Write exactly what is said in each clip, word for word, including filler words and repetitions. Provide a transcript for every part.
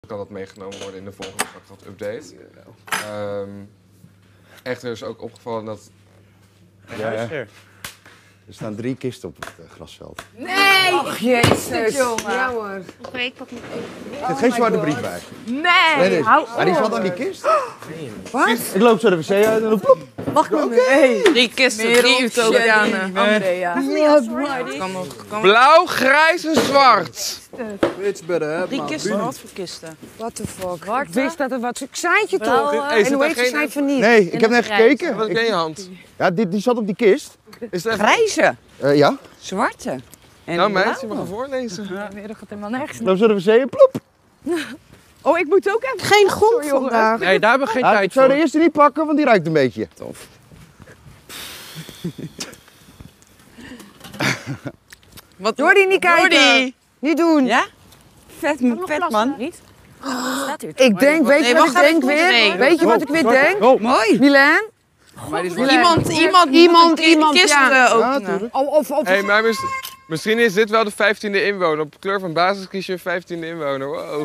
kan dat meegenomen worden in de volgende vakgat update. Um, echter is ook opgevallen dat... Ja, ja. Er staan drie kisten op het uh, grasveld. Nee! Ach, jezus. Jongen. Ja hoor. Oké, ik pak niet. Er zit geen zwarte brief bij. Nee! Nee, nee. Hou Maar die op. zat aan die kist. Wat? Ik loop zo de wc uit en dan plop. Wacht maar. Hey, drie kisten, drie utopianen. Andrea. Kan nog. Kan Blauw, grijs en zwart. drie kisten, wat voor kisten? What the fuck? Ik wist dat er wat... Ik zei het je Blauwe. toch? Hey, zit En hoe er heet ze geen- zei van niet? Nee, ik heb net gekeken. Wat heb jij in je hand? Ja, die, die zat op die kist. Is het even... Grijze, Uh, ja. zwarte. En Nou blauwe. meid, je mag hem voorlezen. Nee, dat gaat helemaal nergens. Ik loop zo de wc en plop. Oh, ik moet ook even. Geen grond vandaag. Nee, daar hebben we geen Ja, tijd ik zou voor. de eerste niet pakken, want die ruikt een beetje. Tof. Wat Jordi, niet kijken. Jordi. Niet doen. Ja? Vet, vet man. Niet? Ik denk, weet je Nee, wat ik wacht denk even, weer? nee. Weet je wat ik weer denk? Oh. Mooi. Milan? Iemand, iemand, Iemand, moet iemand, een kist ja. eh, Ja, openen. natuurlijk. Of, of, of Hey, maar mis- misschien is dit wel de vijftiende inwoner. Op kleur van basis kies je een vijftiende inwoner. Wow.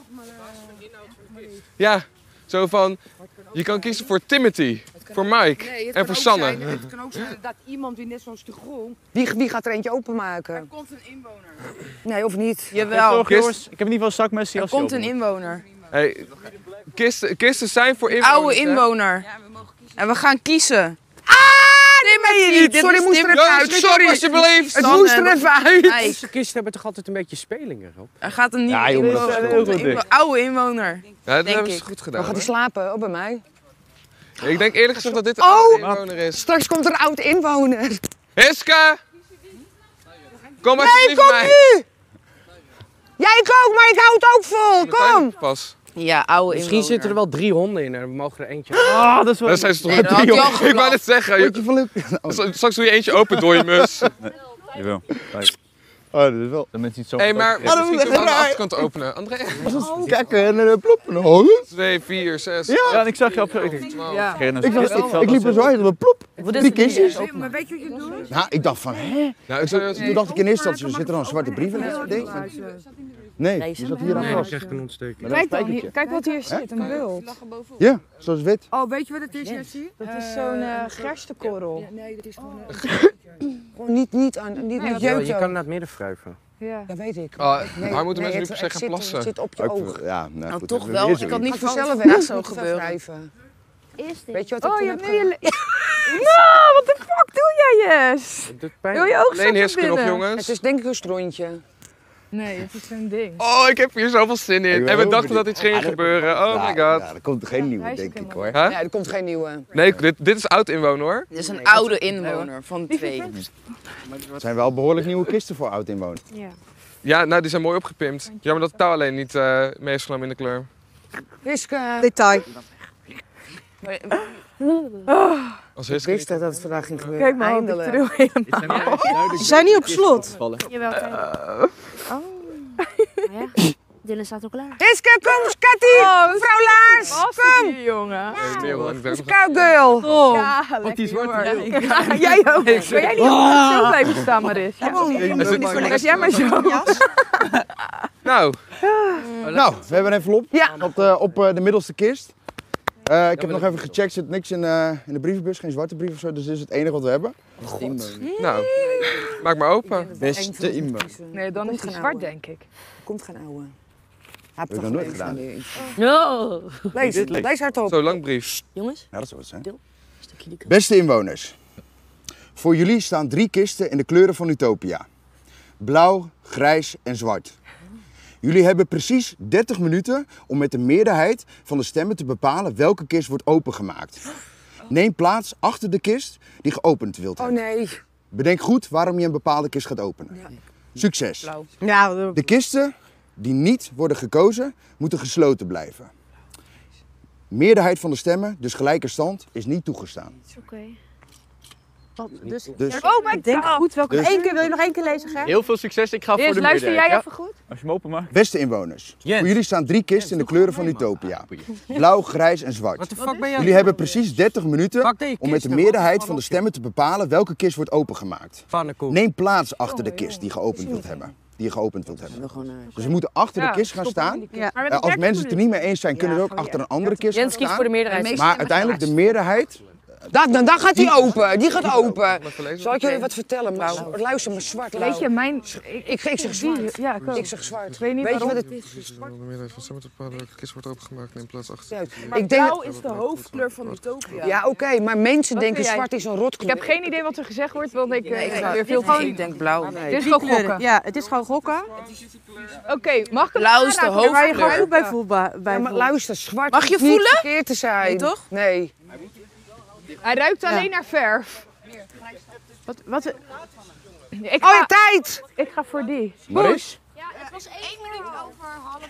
Ja, zo van, je kan kiezen voor Timothy, voor Mike en voor Sanne. het kan ook zijn dat iemand die net zoals de grond... Wie, wie gaat er eentje openmaken? komt een inwoner. Nee, of niet? Jawel, Toch, jongens, ik heb in ieder geval een zakmes die er als komt een inwoner. Hey, kisten, kisten zijn voor inwoners. Oude hè? inwoner. En we gaan kiezen. Nee, meen je niet. Dit Sorry, is moest er Tim- even Jongens, uit. schiet op, Sorry. alsjeblieft. Het Sanne. moest er even uit. Nee, Deze kisten hebben toch altijd een beetje spelingen op? er gaat een nieuwe Ja, jongen, dat inwoner. is Er komt heel een dik. inwo- oude inwoner. Ja, dat Denk hebben ze ik. goed Dan gedaan. gaat hij hoor. slapen, ook bij mij. Ik denk eerlijk gezegd dat dit een Oh! oude inwoner is. Straks komt er een oud inwoner. Hiska! Kom Nee, alsjeblieft kom bij mij. nu! Ja, ik ook, maar ik hou het ook vol. Kom! Pas. Ja, oude Misschien inwoner. zitten er wel drie honden in en we mogen er eentje. Ah, dat is wel... Dat zijn ze toch Nee, dat had drie hij al jongen. Ik wou net zeggen. Weet je je- van Luc? Oh, Straks doe je eentje open door je mus. Jawel. Kijk, oh, dat is wel. dan mensen niet zo. Hé, hey, maar Ja, misschien dat kunnen we aan de moet- achterkant openen. André. Kijk, en dan plop. En dan hoor. twee, vier, zes, Ja. Ja, en ik zag je op. Ik, twaalf. Ja. Ik, was, ik, ik liep er zo uit en dan plop. Drie kistjes. Maar weet je wat je doet? Nou, ik dacht van, hè? Nou, ik zou Toen dacht ik in eerste instantie, zit er dan een zwarte brief in? Denk ik. Nee, die zat hier aan Nee, dan vast. krijg ik een ontsteking. Maar dat is een spijkertje. Kijk wat hier zit, een bult. Ja, zoals wit. Oh, weet je wat het is, Jessie? Dat is zo'n uh, gerstekorrel. Nee, dat is gewoon... Gewoon niet, niet aan, niet met Ja, jeugd. je kan naar het midden wrijven. Ja. Ja, weet ik. Oh, Nee, maar moeten nee, mensen nu het- per se het gaan zit- plassen? Het zit op je Ook oog. voor- ja, nou, Nou, goed, toch dat wel. is Ik had niet Gaat vanzelf verwacht weg. dat het zo Moet even gebeuren. wrijven. Eerst Weet je wat ik Oh, toen je heb hebt nu gedaan? je... Nou, wat de fuck doe jij, Jes? Het doet pijn. Wil je ook Alleen Hiske nog, Het jongens. is denk ik een strontje. Nee, het is een ding. Oh, ik heb hier zoveel zin Ik in. ben En we heel dachten dat benieuwd. iets ging Ah, dat- gebeuren. Oh Ja, my god. Ja, er komt geen nieuwe, Hij is denk ook ik helemaal- hoor. Huh? Nee, er komt geen nieuwe. Nee, dit, dit is oud inwoner hoor. Dit is een oude inwoner van twee. Het zijn wel behoorlijk nieuwe kisten voor oud-inwoners. Ja. Ja, nou die zijn mooi opgepimpt. Jammer dat de touw alleen niet eh mee is genomen in de kleur. Hiske. Detail. Als Ik Hiske wist niet... dat dat vandaag ging gebeuren. Kijk maar, ik Eindelijk. tril helemaal. Ze zijn niet op slot. Jawel, kijk. Oh. Ja, Dylan staat al klaar. Hiske, kom, Scatty! Mevrouw Laars, kom! Kom, jongen. Hey, Merel, ik denk nog- Cowgirl. Ja, lekker die zwarte jongen. bril. Ja, jij ook. Wil jij niet op zo blijven staan, Maris? Ja. Als jij maar zo. Nou, Nou, we hebben een envelop Ja. op, de, op eh, de middelste kist. Eh, ik heb nog even gecheckt, er zit niks in, eh, in de brievenbus, geen zwarte brief of zo, dus dit is het enige wat we hebben. nou. Maak maar open. Beste inwoner. Nee, dan is hij zwart, denk ik. Komt geen ouwe. Heb ik nog nooit gedaan. No. Lees, lees hardop. Zo lang brief. Jongens, Ja, dat zou het zijn. stukje die kant. Beste inwoners, voor jullie staan drie kisten in de kleuren van Utopia. Blauw, grijs en zwart. Jullie hebben precies dertig minuten om met de meerderheid van de stemmen te bepalen welke kist wordt opengemaakt. Neem plaats achter de kist die geopend wilt Oh hebben. nee. Bedenk goed waarom je een bepaalde kist gaat openen. Succes! Ja, De kisten die niet worden gekozen, moeten gesloten blijven. Meerderheid van de stemmen, dus gelijke stand, is niet toegestaan. Oké. dus... Dus Oh my Denk god. goed welke... Dus- Eén keer, wil je nog één keer lezen, Ger? Heel veel succes, ik ga voor Eerst de luister meerderheid, jij ja? even goed? Als je hem openmaakt. beste inwoners, Jens. voor jullie staan drie kisten in de kleuren van Utopia. Blauw, grijs en zwart. Wat de fuck ben jij? Jullie hebben precies dertig minuten Pak deze om met de kist, meerderheid dan van de op je. stemmen te bepalen welke kist wordt opengemaakt. Pannenkoek. Neem plaats achter de kist die geopend wilt hebben. die je geopend wilt hebben. We gewoon naar huis. Dus we moeten achter de Ja, kist gaan stoppen staan. in die kist. Ja. Maar we Eh, hebben als mensen het er niet mee eens zijn, kunnen we Ja, ook achter een andere kist Jens gaan kiest voor de staan. meerderheid. Maar uiteindelijk de meerderheid... Dan, dan, dan gaat die open, die gaat open. Even lezen. Zal ik jullie wat vertellen? Maar, luister, maar zwart. Weet je, Lau. mijn... Ik, ik zeg zwart. Ja, ik ook. Ik zeg zwart. Ik weet niet Weet je waarom. wat het is? De meerderheid van stemmen te bepalen welke kist wordt opengemaakt in plaats achter. Ik denk, is de hoofdkleur van Utopia. ja, oké, maar mensen Wat denken vind jij? zwart is een Ik rotkleur. heb geen idee wat er gezegd wordt, want ik... eh, ik ga- weer veel te zien. Ik denk blauw. Dit is gewoon gokken. Ja, het is gewoon gokken. Oké, mag ik het Blauw is de aanraken? Daar ga je gewoon hoofdkleur. ook bij voelbaar. Bij Ja, maar voelen. luister, zwart Mag je is niet voelen? verkeerd te zijn. Nee, toch? Nee. Hij ruikt alleen naar verf. Wat, wat, Ik Oh, je ga, tijd! ik ga voor die. Maurice? Het was één minuut over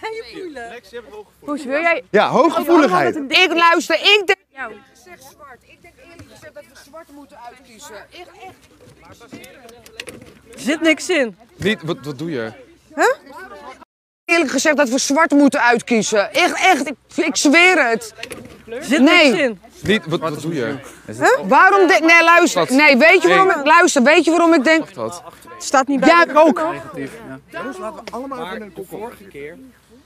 half Poes, wil jij... Ja, hooggevoeligheid. Ik luister, ik denk... Ik zeg zwart. Ik denk eerlijk gezegd dat we zwart moeten uitkiezen. Echt, echt. er zit niks in. Niet, wat, wat doe je? Eerlijk gezegd dat we zwart moeten uitkiezen. Echt, echt. Ik, ik zweer het. Er zit Nee. niks in. Niet, wat, wat doe je? Waarom denk... Nee, luister. Wat? Nee, weet je waarom ik... Luister, weet je waarom ik denk... Dat. Het staat niet bij. Ja, ik ook. Maar de vorige keer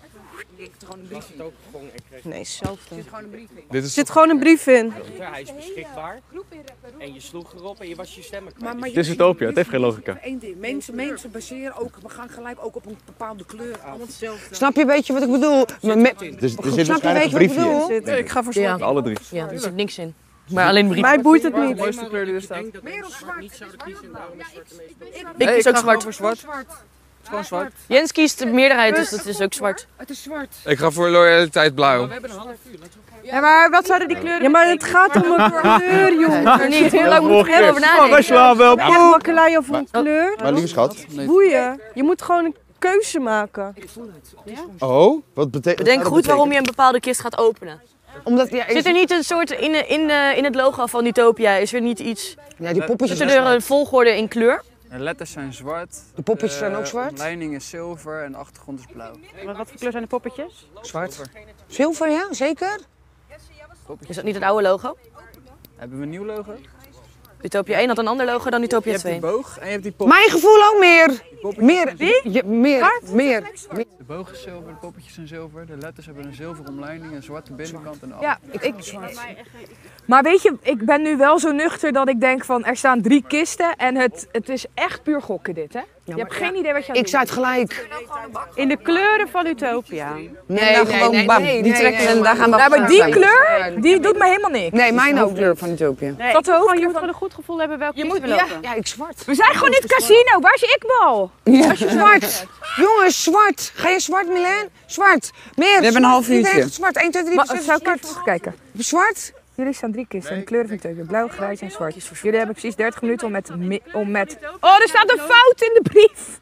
was het ook gewoon... Ik kreeg Nee, hetzelfde. Dit Er is zit gewoon een brief in. hij is beschikbaar. En je sloeg erop en je was je stemmen kwijt. Maar, maar Het is Utopia, het heeft geen logica. Eén ding. Mensen, mensen baseren ook... We gaan gelijk ook op een bepaalde kleur af. Snap je, weet je wat ik bedoel? Maar me- Dus er zit Snap je, waarschijnlijk weet een je wat ik briefje in. bedoel? Nee, ik ga voor zwart. Alle drie. Ja, er zit niks in. Maar alleen brief. Mij boeit het De niet. mooiste kleur die er staat. Ik denk dat zwart niet zouden kiezen en daarom is zwart de meest populaire. Ik kies ook zwart. Voor zwart. Het is gewoon zwart. Jens kiest de meerderheid, dus dat is ook zwart. Het is zwart. Ik ga voor loyaliteit blauw. We hebben een half uur. Laten we Ja, maar wat zouden die kleuren... Ja, maar het gaat om een kleur, jongen. Ja, Niet, hoe lang moet je erover Oh, nadenken? wij slaan wel. Echt wakkelei of een kleur? Maar lieve schat. Boeien. Je moet gewoon een keuze maken. Oh, wat betekent Bedenk goed waarom je een bepaalde kist gaat openen. Omdat... Ja, Zit er niet een soort, in, de- in, de- in het logo van Utopia, is er niet iets... ja die poppetjes... Zit er een volgorde in kleur? De letters zijn zwart. De poppetjes zijn ook zwart? De omleiding is zilver en de achtergrond is blauw. Wat voor kleur zijn de poppetjes? Zwart. Zilver, ja, zeker? Is dat niet het oude logo? Hebben we een nieuw logo? Utopia één had een ander logo dan Utopia Je hebt die twee. boog en je hebt die pop. Mijn gevoel ook meer. poppetjes Meer. zijn zilver. Je, meer. Meer. meer. De boog is zilver, de poppetjes zijn zilver. De letters hebben een zilveren omleiding, een zwarte binnenkant en de Ja, achterkant. ik, maar weet je, ik ben nu wel zo nuchter dat ik denk van er staan drie kisten en het, het is echt puur gokken dit, hè? Je hebt geen idee wat je aan Ik het zei het gelijk. In de kleuren van Utopia. Nee, dan nee, gewoon nee, bam, nee, die nee, trekken nee, en daar gaan we doen. af. Ja, maar die kleur, die doet me helemaal niks. Nee, mijn hoofdkleur van Utopia. Nee, Dat de hoofdkleur je moet van- gewoon een goed gevoel hebben welke Je kist moet, we ja, lopen. Ja, ik zwart. we zijn gewoon in het casino, waar is je ikbal? Ja. Zwart. Jongens, zwart. Ga je zwart, Milan? Zwart. Meer. We hebben een half uurtje. Zwart. één, twee, drie, Maar, vier, zou ik zwart. even kijken? Zwart? Jullie staan drie kisten, de kleuren van Utopia, blauw, grijs en zwart. Jullie hebben precies dertig minuten om met, mi- om met... Oh, er staat een fout in de brief!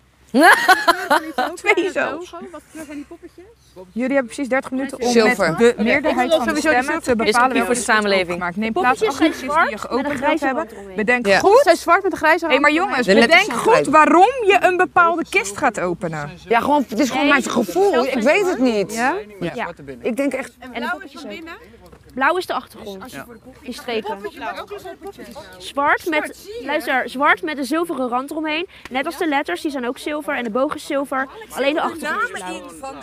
Twee zo. Wat kleur zijn die poppetjes? Jullie hebben precies dertig minuten om Zilver. met de meerderheid van de Sowieso stemmen zilver. te Is bepalen een brief voor de welke samenleving. maakt. Neem plaats Poppetjes achter de zijn kist die je zwart met een geopend grijze wilt hebben. rand eromheen. Bedenk Ja. goed... Zijn zwart met een grijze Hé, maar jongens, De letters bedenk zijn goed grijs. waarom je een bepaalde kist gaat openen. Ja, gewoon, het is gewoon mijn gevoel. Ik weet het niet. Ja? Met Ja. zwarte binnen. Ik denk echt... En de poppetjes ook. Blauw is de achtergrond. In strepen. Zwart met, luister, zwart met een zilveren rand eromheen. Net als de letters, die zijn ook zilver en de boog is zilver. Alleen de achtergrond is blauw.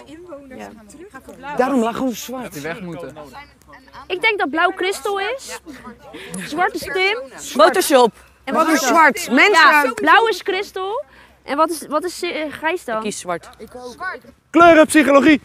Daarom lag gewoon zwart. Die weg moeten. Ik denk dat blauw kristal is. Zwart is Tim. Photoshop. En Wat wat is is zwart? Mensen... Ja, blauw is kristal. En wat is, wat is eh, grijs dan? Kies zwart. Kleurenpsychologie.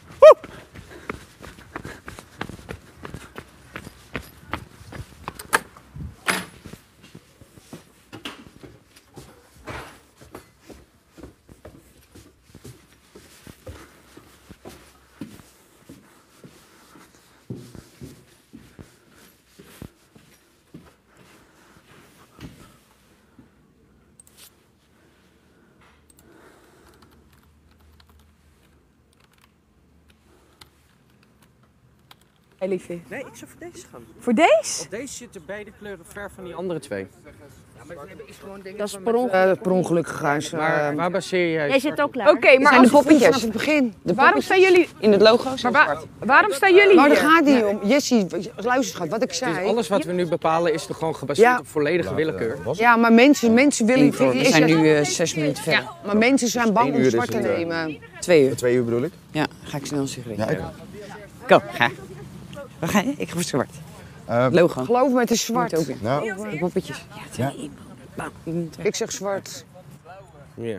Hey, liefie. Nee, ik zou voor deze gaan. Voor deze? Op deze zitten beide kleuren ver van die andere twee. Dat is per ongeluk. Uh, per ongeluk gegaan. Maar waar baseer jij? Jij zit ook klaar. Oké, okay, maar zijn de als- poppetjes vanaf het begin. De waarom staan jullie... in het logo. Maar wa waarom staan jullie Nou, hier? daar gaat niet om. Jessie, luister schat, wat ik zei. Dus alles wat we nu bepalen is toch gewoon gebaseerd Ja. op volledige willekeur? Ja, maar mensen, mensen willen... We zijn nu uh, zes minuten verder. Ja, maar mensen zijn bang Eén om uur zwart is te het, uh, nemen. Twee uur. Twee uur bedoel ik? Ja, ga ik snel zeggen. Ja, ik... Kom, ga. Waar ga je? Ik ga voor zwart. Uh, Logo. Geloof me, het is zwart. Moet ook in. Nou, De poppetjes. Ja, ja. twee. Bam. Ik moet Ik zeg zwart. Ja.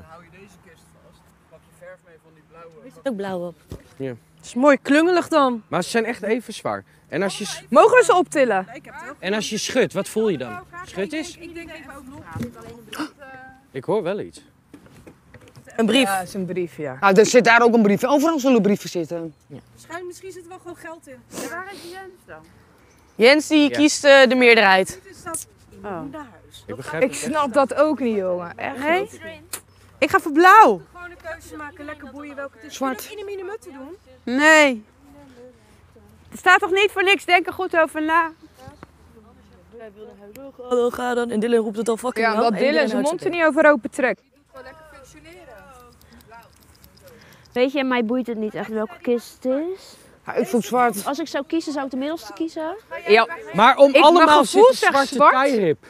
Er zit ook blauw op. Ja. is mooi klungelig dan. Maar ze zijn echt even zwaar. En als je, s- Mogen we ze optillen? en als je schudt, wat voel je dan? Schud eens? Ik denk even ook nog. Ik hoor wel iets. Een brief. Ja, dat is een brief, ja. Nou, er zit daar ook een brief. Overal zullen brieven zitten. Waarschijnlijk, misschien zit er wel gewoon geld in. Ja, waar is Jens dan? Jens die Ja. kiest uh, de meerderheid. Dit is dat Oh. moederhuis. Ik begrijp Ik het echt. snap dat ook niet, jongen. Echt Nee? niet. Ik ga voor blauw. Gewoon een keuze maken, lekker boeien welke het is. Zwart. In een minimut te doen. Nee. Er staat toch niet voor niks, denk er goed over na. Dan ga dan. En Dylan roept het al fucking Ja, wel. omdat En Dylan iedereen zijn houdt mond er zich niet over open trekt. Gewoon lekker functioneren. Weet je, mij boeit het niet echt welke kist het is. Ja, ik voel zwart. Als ik zou kiezen, zou ik de middelste kiezen. Ja. Maar om Ik- mijn allemaal gevoel zit een zegt zwarte zwart. tie-rip.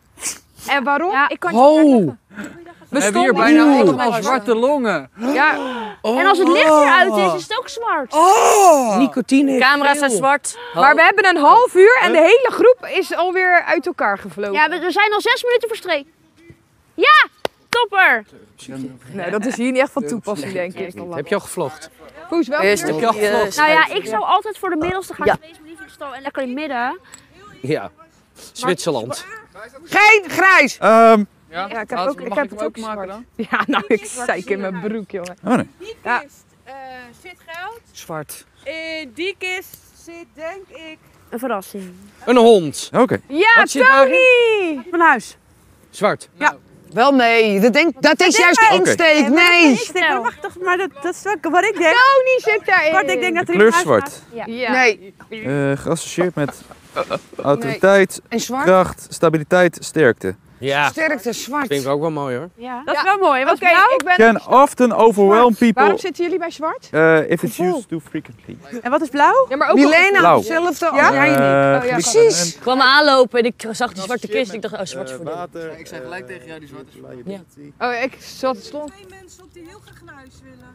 En waarom? Ja. Ik kan je Ho! uitleggen. We hebben hier stonden bijna hier. allemaal zwarte longen. Ja, En als het licht eruit is, is het ook zwart. Nicotine. op. Camera's zijn zwart. maar we hebben een half uur en de hele groep is alweer uit elkaar gevlogen. Ja, we- er zijn al zes minuten verstreken. Ja, topper. Nee, dat is hier niet echt van toepassing, denk ik. Heb je al gevlogd? Poes, wel Eerst uur? heb je al gevlogd. Nou ja, ik zou altijd voor de middelste gaan. Ja. Deze brief in de stal en lekker in het midden. Ja. Zwitserland. Geen grijs! Ehm Ja, ik heb Mag ook, ik ik heb hem het ook ook maken zwart. dan? Ja, nou, ik zeik in mijn broek, jongen. Oh nee. Die Ja. kist eh, zit geld. Zwart. In die kist zit, denk ik... Een verrassing. Een hond. Oké. Ja, Wat zit daarin? Tony! Mijn huis. Zwart. Wel nee, dat, denk, dat is juist de Oké. insteek. Nee! Stel. Wacht toch, maar dat, dat is ook wat ik denk. Tony zit daarin. Wat ik denk dat er in Kleur mijn huis zwart. Ja. Ja. Nee. Eh, geassocieerd met autoriteit, En zwart? kracht, stabiliteit, sterkte. Ja. Sterkte zwart. Vind ik ook wel mooi hoor. Ja. Dat is wel mooi. Wat Oké, is blauw? ik ben... Can often overwhelm people Waarom zitten jullie bij zwart? uh, if it's used too frequently. En wat is blauw? Ja, maar ook Milena, Blauw. hetzelfde als Ja? jij en ik. Eh, ja. Precies. Ik kwam aanlopen en ik zag die zwarte kist. Ik dacht, oh, zwart is voor Dylan. water. Ik zei gelijk tegen jou die zwarte Oh, ik zat het stond. Twee mensen op die heel graag naar huis willen.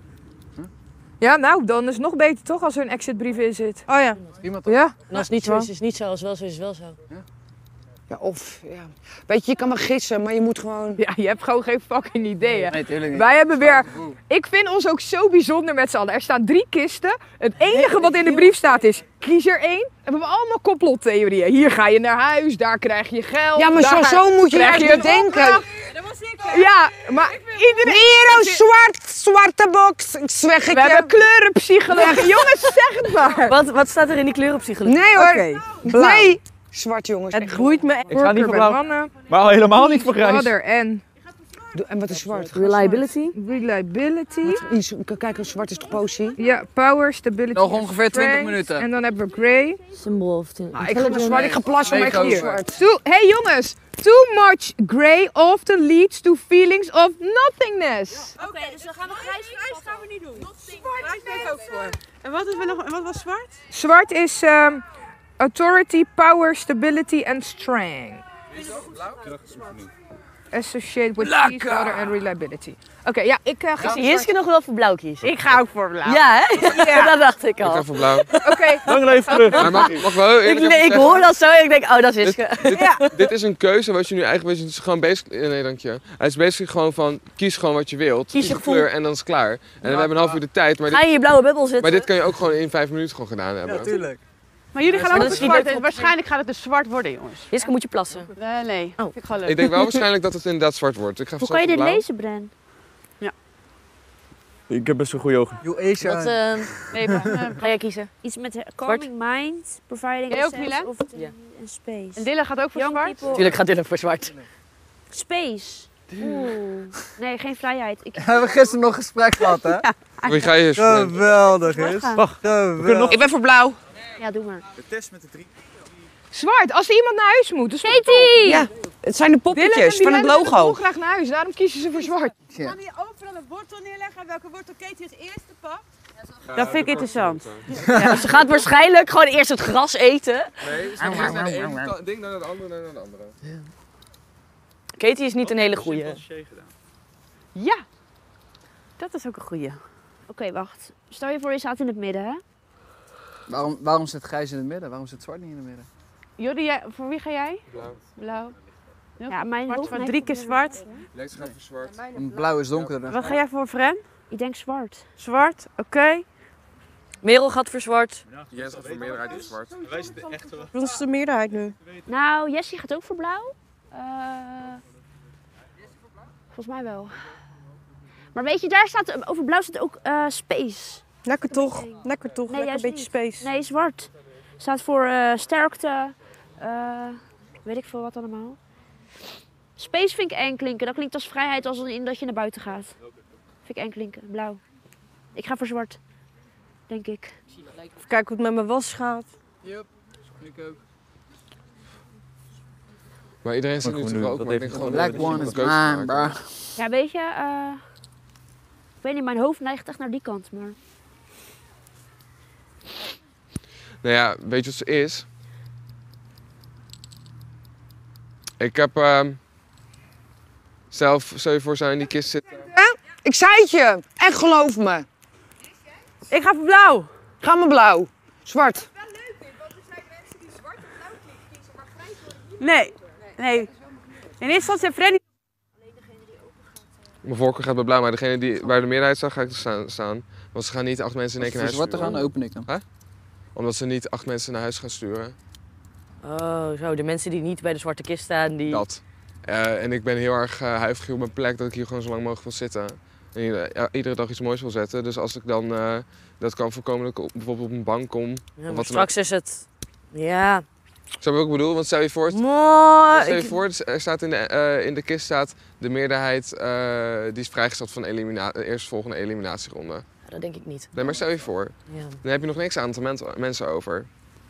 Ja, nou, dan is het nog beter toch als er een exitbrief in zit. Oh ja. Iemand Ja? En als het niet zo is, is het niet zo. Als het wel zo is, is het wel zo. Ja, of, ja. Weet je, je kan maar gissen, maar je moet gewoon... Ja, je hebt gewoon geen fucking ideeën. Nee, tuurlijk niet. Wij hebben weer... Ik vind ons ook zo bijzonder met z'n allen. Er staan drie kisten. Het enige wat in de brief staat is, kies er één. En we hebben allemaal complottheorieën. Hier ga je naar huis, daar krijg je geld. Ja, maar daar zo, ga- zo moet je krijg echt een bedenken. opdracht. Dat was ik, hè? Ja, maar iedereen... Hier, een zwart, zwarte box. Ik zeg ik We hebben kleurenpsychologie. Jongens, zeg het maar. Wat, wat staat er in die kleurenpsychologie? Nee hoor. Oké, blauw. Nee. Zwart, jongens. Het groeit me. Ik ga niet Voorkeur voor bij blauw, mannen. maar al helemaal niet voor grijs. Vader en Doe- En wat is zwart? Reliability. reliability. Iets- Kijk, zwart is toch poëzie? Ja, power, stability. Nog ongeveer twintig strength. minuten. En dan hebben we grey. Symbol of Ah, ik ga naar zwart, ik ga plassen, maar ik ga Nee, niet gozer. zwart. Too, hey jongens, too much grey often leads to feelings of nothingness. Oké, dus dan gaan we grijs. Grijs gaan we niet doen. Zwart ben ik ook voor. En wat, is nog, en wat was zwart? Zwart is um, authority, power, stability and strength. Associated with peace, order and reliability. Oké, ja, ik uh, ga... Jiske nog wel voor blauw kiezen. Ik ga ook voor blauw. Ja, hè? Dat dacht ik Ik al. ga voor blauw. Oké, Lang leven terug. Maar mag, mag wel heel Ik, eerlijk nee, even ik zeggen, hoor dat zo en ik denk, oh, dat is Jiske. dit, dit is een keuze wat je nu eigenlijk... Het is gewoon basically... Nee, dank je. Het is basically gewoon van, kies gewoon wat je wilt. Kies je een gevoel. kleur en dan is het klaar. En we hebben een half uur de tijd, maar Ga je dit, in je blauwe bubbel zitten? maar dit kan je ook gewoon in vijf minuten gewoon gedaan hebben. Tuurlijk. Maar jullie gaan Maar ook dat voor is niet zwart. leuk En voor- waarschijnlijk gaat het dus zwart worden, jongens. Jiske moet je plassen. Uh, nee, Oh. vind ik gewoon leuk. Ik denk wel waarschijnlijk dat het inderdaad zwart wordt. Ik ga Hoe voor kan je dit blauw. lezen, Bren? Ik heb best wel goede ogen. Wat, eh, Nee, maar, eh, ga jij kiezen? Iets met calming mind, providing Jij a ook, sense Milan? of Ja. en space. en Dylan gaat ook voor Young zwart. people. Tuurlijk gaat Dylan voor zwart. Space. Oeh. Nee, geen vrijheid. Ik... We hebben gisteren nog gesprek gehad, hè? Wie ga je? Geweldig is. Wacht. Wacht, we kunnen nog... Ik ben voor blauw. Ja, doe maar. De test met de drie. Zwart, als er iemand naar huis moet, dan Katie! Ja, het zijn de poppetjes van het logo. Ik wil graag naar huis, daarom kiezen ze voor zwart. Je kan hier overal een wortel neerleggen. Welke wortel Katie als eerste pakt. Dat vind ik interessant. Ja, ze gaat waarschijnlijk gewoon eerst het gras eten. Nee, ze gaat eerst naar de ene ding, naar de andere, naar de andere. Katie is niet een hele goeie. Ja, dat is ook een goeie. Oké, wacht. Stel je voor, je staat in het midden, hè? Waarom, waarom zit grijs in het midden? Waarom zit zwart niet in het midden? Jordi, jij- voor wie ga jij? Blauw. Blauw. Ja, mijn Zwart, hoofd zwart, neigt drie op keer de- zwart. Lex gaat voor zwart. Want blauw is donkerder dan Wat ga jij voor, Fren? Ik denk zwart. Zwart, oké. Merel gaat voor zwart. Jij gaat voor meerderheid voor zwart. Wij zitten echt wel. Wat is de meerderheid nu? Nou, Jessie gaat ook voor blauw. Eh volgens mij wel. Maar weet je, daar staat, over blauw staat ook eh, space. Lekker toch? Lekker toch? Nee, Lekker een juist beetje niet. space. Nee, zwart. Staat voor eh, sterkte. eh, weet ik veel wat allemaal. Space vind ik eng klinken. Dat klinkt als vrijheid, als in dat je naar buiten gaat. Vind ik eng klinken. Blauw. Ik ga voor zwart. Denk ik. Even kijken hoe het met mijn was gaat. Yup, ik ook. Maar iedereen zit nu Maar te gewoon roken, nu, maar dat ik denk heeft gewoon... Black dat one we is een keuze mine, maken. bro. Ja, weet je, eh, ik weet niet, mijn hoofd neigt echt naar die kant, maar... Nou ja, weet je wat het is? Ik heb ehm zelf, stel je voor, zou in die kist zitten. Ik zei het je. Echt geloof me. Ik ga voor blauw. Ga maar blauw. Zwart. Nee, nee. In eerste instantie heeft Freddy... Mijn voorkeur gaat bij blauw, maar degene die waar de meerderheid staat, ga ik er staan, staan. Want ze gaan niet acht mensen in één keer Voor naar huis zwart te sturen. gaan, open ik dan. Hè? Omdat ze niet acht mensen naar huis gaan sturen. Oh, zo. De mensen die niet bij de zwarte kist staan, die... Dat. Eh, en ik ben heel erg uh, huiverig op mijn plek dat ik hier gewoon zo lang mogelijk wil zitten. En iedere, ja, iedere dag iets moois wil zetten. Dus als ik dan uh, dat kan voorkomen dat ik op, bijvoorbeeld op een bank kom. Ja, of maar wat straks is het... Ja. Zo wat ik bedoel, want stel je voor, het, Mooi. stel je voor er staat in, de, uh, in de kist staat de meerderheid uh, die is vrijgesteld van de, elimina de eerstvolgende eliminatieronde. Ja, dat denk ik niet. Nee, maar stel je voor. Ja. Dan heb je nog niks aantal men mensen over.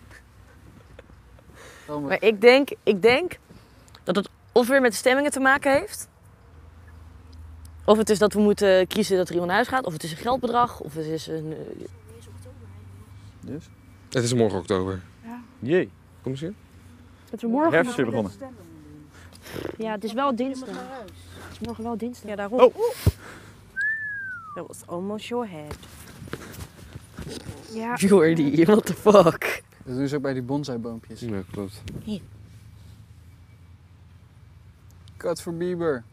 Maar ik denk, ik denk dat het of weer met de stemmingen te maken heeft. Of het is dat we moeten kiezen dat er iemand naar huis gaat. Of het is een geldbedrag. Of het is een... Uh... Dus? Het is morgen oktober. Ja. Jee. Kom eens hier. Dat we morgen... Herfst is weer begonnen. Ja, het is wel dinsdag. Het is morgen wel dinsdag. Ja, daarom. Oh. That was almost your head. Ja. Jordi, what the fuck? Dat doen ze ook bij die bonsaiboompjes. Ja, klopt. Hier. Cut voor Bieber.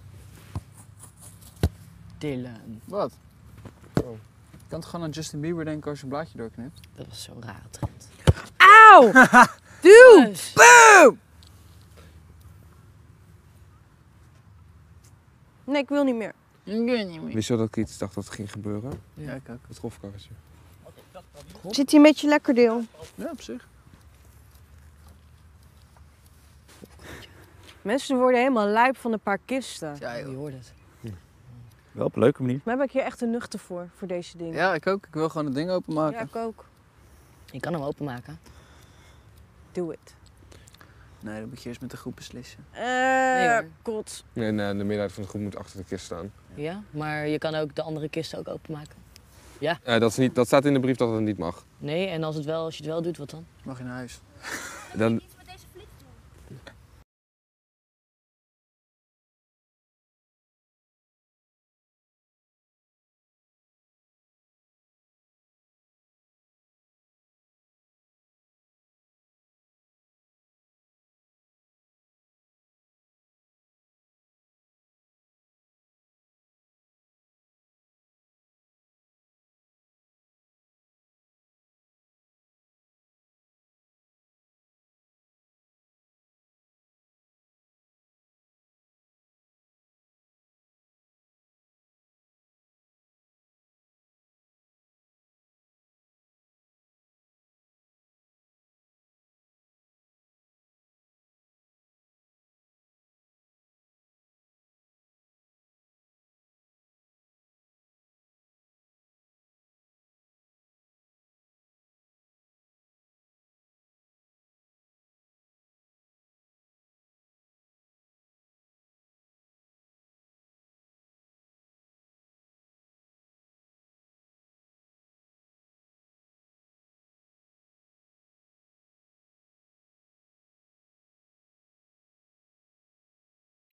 Dylan. Wat? Oh. Je kan toch gewoon aan Justin Bieber denken als je een blaadje doorknipt? Dat was zo'n rare trend. Auw! Dude! Boom! Nee, ik wil niet meer. Ik weet niet meer. Wist je dat ik iets dacht dat het ging gebeuren? Ja, ik ook. Het golfkarretje. Zit hier een beetje lekker, deel? Ja, op zich. Mensen worden helemaal lijp van een paar kisten. Ja, Je joh. hoort het. Wel op een leuke manier. Maar heb ik hier echt een nuchter voor, voor deze dingen. Ja, ik ook. Ik wil gewoon het ding openmaken. Ja, ik ook. Je kan hem openmaken. Doe het. Nee, dat moet je eerst met de groep beslissen. Eh, Nee, hoor. kot. En uh, de meerderheid van de groep moet achter de kist staan. Ja, maar je kan ook de andere kisten ook openmaken. Ja. Uh, dat, is niet, dat staat in de brief dat het niet mag. Nee, en als, het wel, als je het wel doet, wat dan? Mag je naar huis. Dan,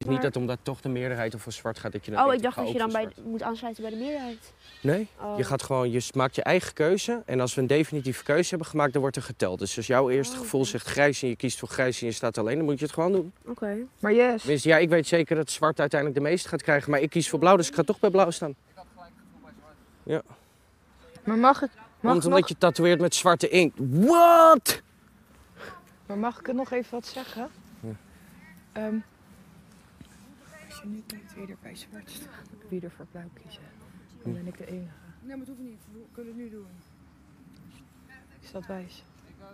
Niet dat omdat toch de meerderheid voor zwart gaat dat je dan Oh, denkt, ik dacht ga dat je ook dan voor bij, moet aansluiten bij de meerderheid. Nee, Oh. je gaat gewoon, je maakt je eigen keuze en als we een definitieve keuze hebben gemaakt, dan wordt er geteld. Dus als jouw eerste Oh, gevoel oké. zegt grijs en je kiest voor grijs en je staat alleen, dan moet je het gewoon doen. Oké. Okay. Maar yes. Tenminste, ja, ik weet zeker dat zwart uiteindelijk de meeste gaat krijgen, maar ik kies voor blauw, dus ik ga toch bij blauw staan. Ja. Maar mag het... Mag Want nog... omdat je tatoeëert met zwarte inkt. What? Maar mag ik er nog even wat zeggen? Ja. Um, als je nu kijkt wie er bij zwart staat, wie er voor blauw kiezen, dan ben ik de enige. Nee, maar het hoeft niet. We kunnen het nu doen. Is dat wijs?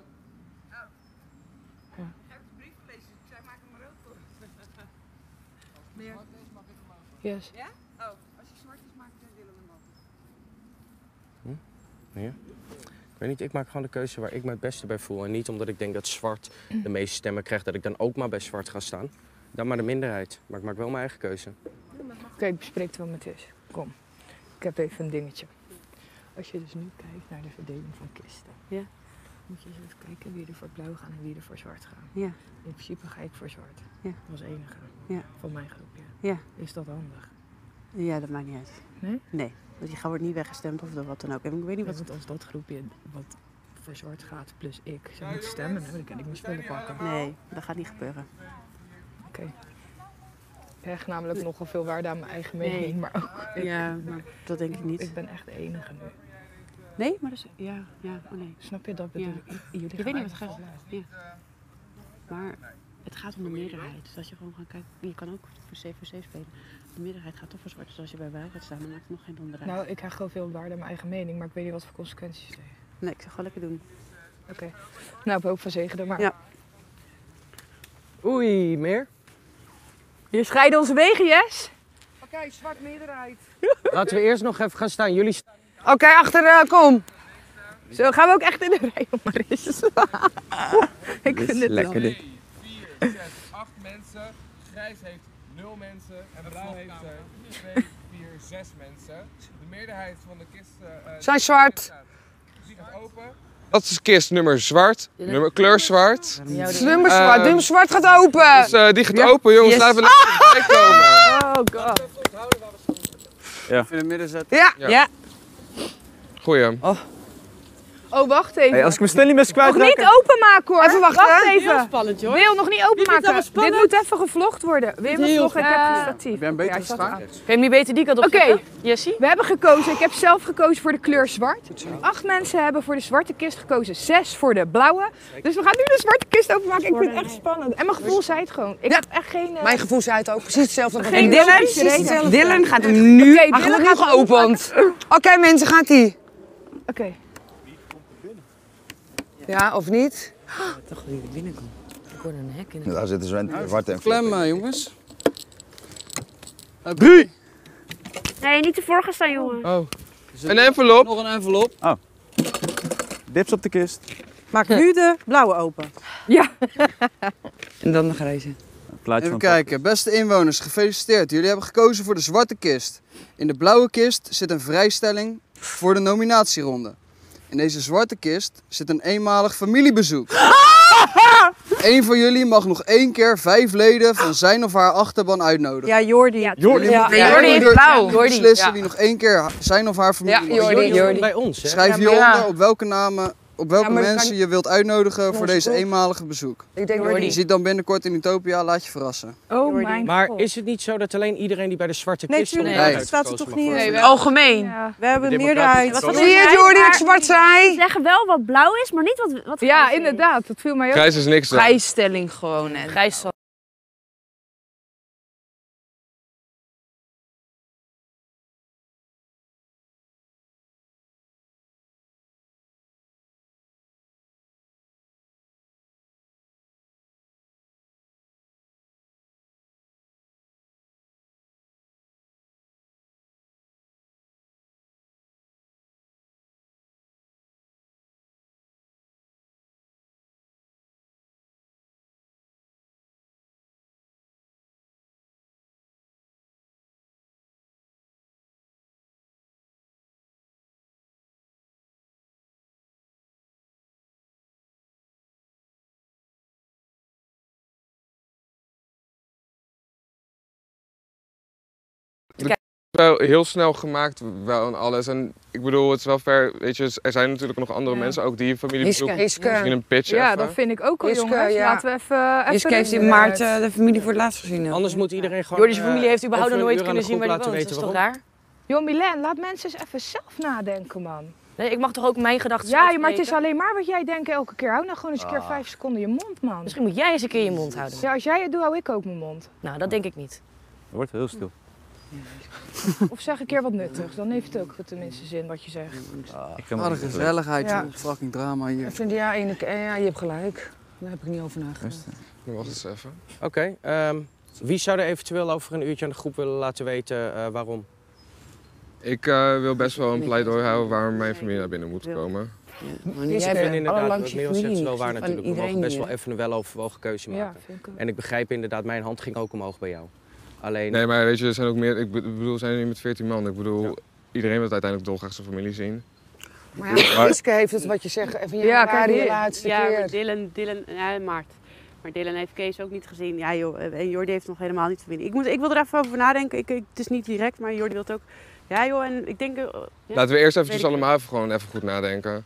Ja. Meer. Yes. Ja? Oh, als je zwart is, maak ik het willen we Hm? Ja. Ik weet niet, ik maak gewoon de keuze waar ik me het beste bij voel. En niet omdat ik denk dat zwart de meeste stemmen krijgt, dat ik dan ook maar bij zwart ga staan. Dan maar de minderheid. Maar ik maak wel mijn eigen keuze. Oké, okay, ik bespreek het wel met Tis. Kom, ik heb even een dingetje. Als je dus nu kijkt naar de verdeling van kisten, ja. moet je eens even kijken wie er voor blauw gaan en wie er voor zwart gaan. Ja. In principe ga ik voor zwart. Ja. Als enige. Ja. Van mijn groepje. Ja. Is dat handig? Ja, dat maakt niet uit. Nee? Nee, want je wordt niet weggestemd of wat dan ook. En ik weet niet wat... Want als dat groepje wat voor zwart gaat plus ik zou moeten stemmen, dan kan ik mijn spullen pakken. Nee, dat gaat niet gebeuren. Oké. Okay. Ik hecht namelijk nogal veel waarde aan mijn eigen mening, Nee. maar ook... Ik, ja, maar dat denk ik niet. Ik ben echt de enige nu. Nee, maar dat is... Ja, ja, oh nee. Snap je, dat bedoel ja. ik. Jullie je weet niet wat gaan gaat. Ja. Maar het gaat om de meerderheid. Dus als je gewoon gaat kijken... Je kan ook voor C voor C spelen. De meerderheid gaat toch voor zwart. Dus als je bij blauw gaat staan, dan maakt het nog geen donder uit. Nou, ik hecht gewoon veel waarde aan mijn eigen mening, maar ik weet niet wat voor consequenties het heeft. Nee, ik zou gewoon lekker doen. Oké. Okay. Nou, op hoop van zegen dan maar. Ja. Oei, meer? Hier scheiden onze wegen, Yes. Oké, okay, zwart meerderheid. Laten we eerst nog even gaan staan. Jullie staan. Oké, okay, achter, uh, kom. Zo, gaan we ook echt in de rij om Maris. Ik vind het lekker dit. vier, zes, acht mensen. Grijs heeft nul mensen. En blauw heeft twee, vier, zes mensen. De meerderheid van de kisten uh, zijn zwart. Die gaat open. Dat is kist nummer zwart, nummer kleur zwart. Nummer zwart, nummer zwart gaat open. Dus uh, die gaat ja. open, jongens. Yes. Laten we lekker erbij komen. Oh god. Ja. Even in het midden zetten. Ja. ja. ja. Goeie. Oh. Oh, wacht even. Hey, als ik mijn Stanley-mes kwijt Nog niet openmaken hoor. Even wachten. Wacht even. Heel spannend hoor. Wil nog niet openmaken. Dit moet even gevlogd worden. Wil je me vloggen? Ik heb uh, een statief. Heb jij een betere ja, schaar? Kun je hem niet beter die kant op Oké, okay. Jessie? We hebben gekozen. Ik heb zelf gekozen voor de kleur zwart. Acht mensen hebben voor de zwarte kist gekozen. Zes voor de blauwe. Dus we gaan nu de zwarte kist openmaken. Ik vind het echt spannend. En mijn gevoel zei het gewoon. Ik ja. heb echt geen... Uh... Mijn gevoel zei het ook. Precies hetzelfde. Geen Dylan, Dylan gaat hem nu... Okay, Ach, Dylan gaat geopend. Oké okay, mensen, gaat ie. Oké. Okay. Ja, of niet? Oh, toch wie er binnenkomt. Ik hoor een hek in het. Daar zitten Sven, zwart en Klemmen, jongens. Drie! Nee, niet te voor gaan staan, jongen. Oh. Een envelop. Nog een envelop. Oh. Dips op de kist. Maak nu de blauwe open. Ja. En dan de grijze. Even kijken, beste inwoners, gefeliciteerd. Jullie hebben gekozen voor de zwarte kist. In de blauwe kist zit een vrijstelling voor de nominatieronde. In deze zwarte kist zit een eenmalig familiebezoek. Eén van jullie mag nog één keer vijf leden van zijn of haar achterban uitnodigen. Ja, Jordi. Ja, Jordi, ja. ja, Jordi is blauw. Jordi beslissen ja. wie nog één keer zijn of haar familie ja, Jordi, Jordi. Bij ons, hè? Schrijf ja, hieronder ja. op welke namen, op welke ja, mensen kan... je wilt uitnodigen ja, voor deze goed. eenmalige bezoek. Ik denk Jordi. Je ziet dan binnenkort in Utopia, laat je verrassen. Oh mijn Maar God. is het niet zo dat alleen iedereen die bij de zwarte Nee, kist stond nee, nee. dat staat er toch niet in? Nee, we... Algemeen. Ja. We hebben een Democratisch meerderheid. Wat Zie je Jordi dat ik zwart zei? Ze zeggen wel wat blauw is, maar niet wat, wat Ja, grijs is. inderdaad. Dat viel mij ook. Grijs is niks dan. Vrijstelling gewoon. En... Grijs Wel heel snel gemaakt wel en alles. En ik bedoel, het is wel ver, weet je, er zijn natuurlijk nog andere Ja. mensen, ook die familie Hiske, bezoeken. Hiske. Misschien een pitch Ja, even. dat vind ik ook al, Hiske, jongens. ja. Laten we even... even Hiske heeft in erin, maart eh, uh, de familie voor het laatst gezien. Anders moet iedereen gewoon... Jordi's familie heeft uh, überhaupt nog over nooit een uur aan kunnen de zien groep waar die laten woont. weten Dat is toch waarom. Joh, Milan, laat mensen eens even zelf nadenken, man. Nee, ik mag toch ook mijn gedachten Ja, maar het is uitspreken? alleen maar wat jij denkt elke keer. Hou nou gewoon eens een keer vijf seconden je mond, man. Misschien moet jij eens een keer je mond houden. Ja, als jij het doet, hou ik ook mijn mond. Nou, dat denk ik niet. Het wordt heel stil. Of zeg een keer wat nuttigs, dan heeft het ook tenminste zin wat je zegt. Ik ga Wat een gezelligheid, Ja. joh. Fucking drama hier. Ik vind, ja, ene, ja, je hebt gelijk. Daar heb ik niet over nagedacht. Dan wacht eens even. Oké, okay, um, wie zou er eventueel over een uurtje aan de groep willen laten weten uh, waarom? Ik uh, wil best wel een pleidooi houden waar mijn familie naar binnen moet komen. Ja, Ik jij vind inderdaad, wat langs je Merel zegt, familie wel waar niet. natuurlijk. We Iedereen mogen best hier, wel even een weloverwogen keuze maken. Ja, vind ik ook. En ik begrijp inderdaad, mijn hand ging ook omhoog bij jou. Alleen... Nee, maar weet je, er zijn ook meer, ik bedoel, we zijn hier met veertien man. Ik bedoel, ja. Iedereen wil uiteindelijk dolgraag zijn familie zien. Maar ja, Hiske heeft het wat je zegt, even Ja, ja, kijk, die hier. laatste Ja, keer. maar Dylan, Dylan, ja, maart. Maar Dylan heeft Kees ook niet gezien. Ja joh, en Jordi heeft nog helemaal niet familie. Ik, moet, ik wil er even over nadenken. Ik, ik, het is niet direct, maar Jordi wil het ook. Ja joh, en ik denk... Uh, ja, Laten we eerst eventjes weet ik allemaal even, gewoon even goed nadenken.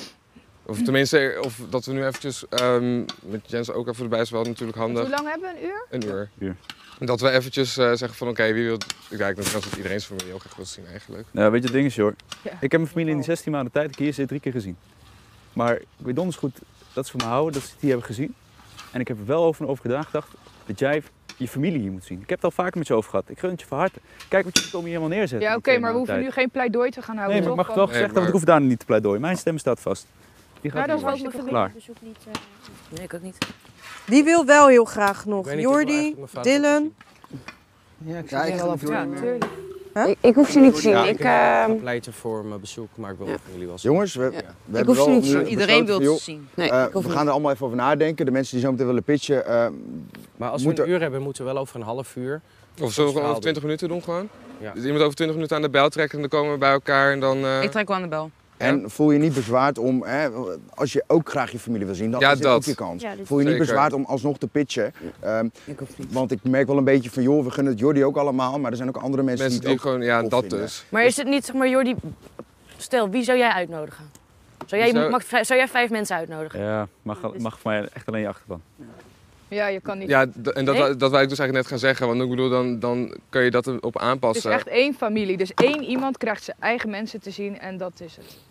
Of tenminste, of dat we nu eventjes, um, met Jens ook even erbij is wel natuurlijk handig. Hoe lang hebben we? Een uur? Een uur. Uur. Dat we eventjes uh, zeggen van oké, okay, wie wil... Ja, ik denk dat iedereen zijn familie ook echt wil zien eigenlijk. Nou, weet je, het ding is, joh. Ja. Ik heb mijn familie in die zestien maanden tijd, ik hier zit, drie keer gezien. Maar ik weet donders goed dat ze van me houden, dat ze het hier hebben gezien. En ik heb er wel over, over gedaan gedacht dat jij je familie hier moet zien. Ik heb het al vaker met je over gehad. Ik gun het je van harte. Kijk wat je komen hier helemaal neerzetten. Ja, oké, okay, maar we hoeven nu geen pleidooi te gaan houden. Nee, maar ik mag het wel toch? gezegd hebben, want ik hoef daar niet te pleidooien. Mijn stem staat vast. Die gaat Ja, dat is niet wel door. mijn Klaar. Niet, uh... Nee, ik ook niet. Die wil wel heel graag nog. Ik weet niet, ik wil Jordi, eigenlijk mijn vader Dylan. Ja, ik Ja, zie ik het ga wel met af. Jordi Ja, mee. tuurlijk. Ik, ik hoef ze niet te zien. Ja, ik, ik ga uh, pleiten voor mijn bezoek, maar ik wil Ja. ook jullie wel zien. Jongens, we, we ik hebben hoef ze wel niet te nu zien. Iedereen wil besloten het van, zien. nee, joh, uh, ik hoef we niet. gaan er allemaal even over nadenken. De mensen die zo meteen willen pitchen. Uh, Maar als moeten... we een uur hebben, moeten we wel over een half uur... Of zullen we gewoon over twintig minuten doen gewoon? Ja. Dus iemand over twintig minuten aan de bel trekken en dan komen we bij elkaar en dan... Uh... Ik trek wel aan de bel. En voel je niet bezwaard om, hè, als je ook graag je familie wil zien, dan Ja, is dit dat. ook je kans. Ja, dit- Voel je niet Zeker. bezwaard om alsnog te pitchen. Um, Ik hoef niet. want ik merk wel een beetje van, joh, we gunnen het Jordi ook allemaal, maar er zijn ook andere mensen, Mensen die die het ook gewoon, ja, tof dat vinden. dus. Maar is het niet, zeg maar, Jordi... Stel, wie zou jij uitnodigen? Zou jij, Zou- mag, zou jij vijf mensen uitnodigen? Ja, mag, mag voor mij echt alleen je achterban. Ja, je kan niet. Ja, d- en dat, Nee? wou- dat wou ik dus eigenlijk net gaan zeggen, want ik bedoel, dan, dan kun je dat erop Het is aanpassen. echt één familie. Dus één iemand krijgt zijn eigen mensen te zien en dat is het.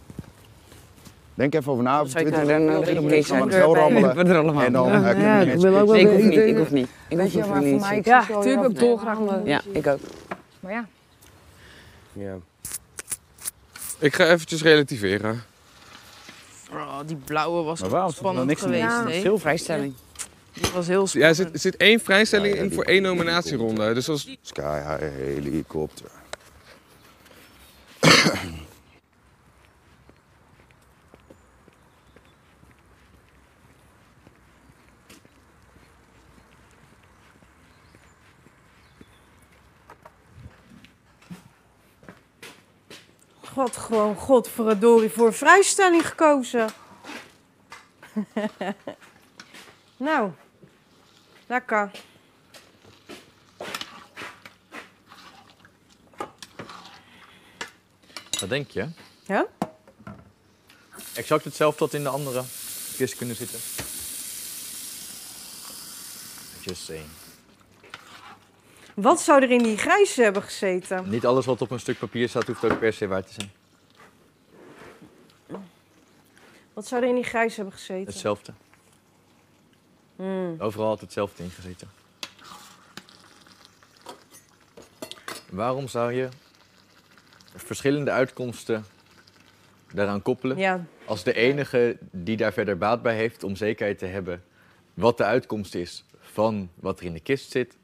Denk even over na, over Zou ik twintig naar de- twintig de- minuten gaan we de- het wel de- rammelen. We er allemaal. En dan uh, kunnen Ja, die ik mensen wil ook wel. pitchen. Ik hoef niet, ik hoef niet. Ik Weet hoef je, je maar familie voor niet. Ja, natuurlijk ook dolgraag. Ja, ik ook. Maar ja. Ja. Ik ga eventjes relativeren. Oh, die blauwe was Maar waarom is er dan spannend niks in geweest. die hè? zilver? Vrijstelling. Die was heel Ja, er spannend. zit, er zit één vrijstelling in voor één nominatieronde. Dus als... Sky High Helikopter. God, gewoon godverdorie voor vrijstelling gekozen. Nou, lekker. Wat denk je? Ja? Exact hetzelfde dat in de andere kist kunnen zitten. Just saying. Wat zou er in die grijze hebben gezeten? Niet alles wat op een stuk papier staat hoeft ook per se waar te zijn. Wat zou er in die grijze hebben gezeten? Hetzelfde. Hmm. Overal had hetzelfde in gezeten. Waarom zou je verschillende uitkomsten daaraan koppelen? Ja. Als de enige die daar verder baat bij heeft om zekerheid te hebben wat de uitkomst is van wat er in de kist zit,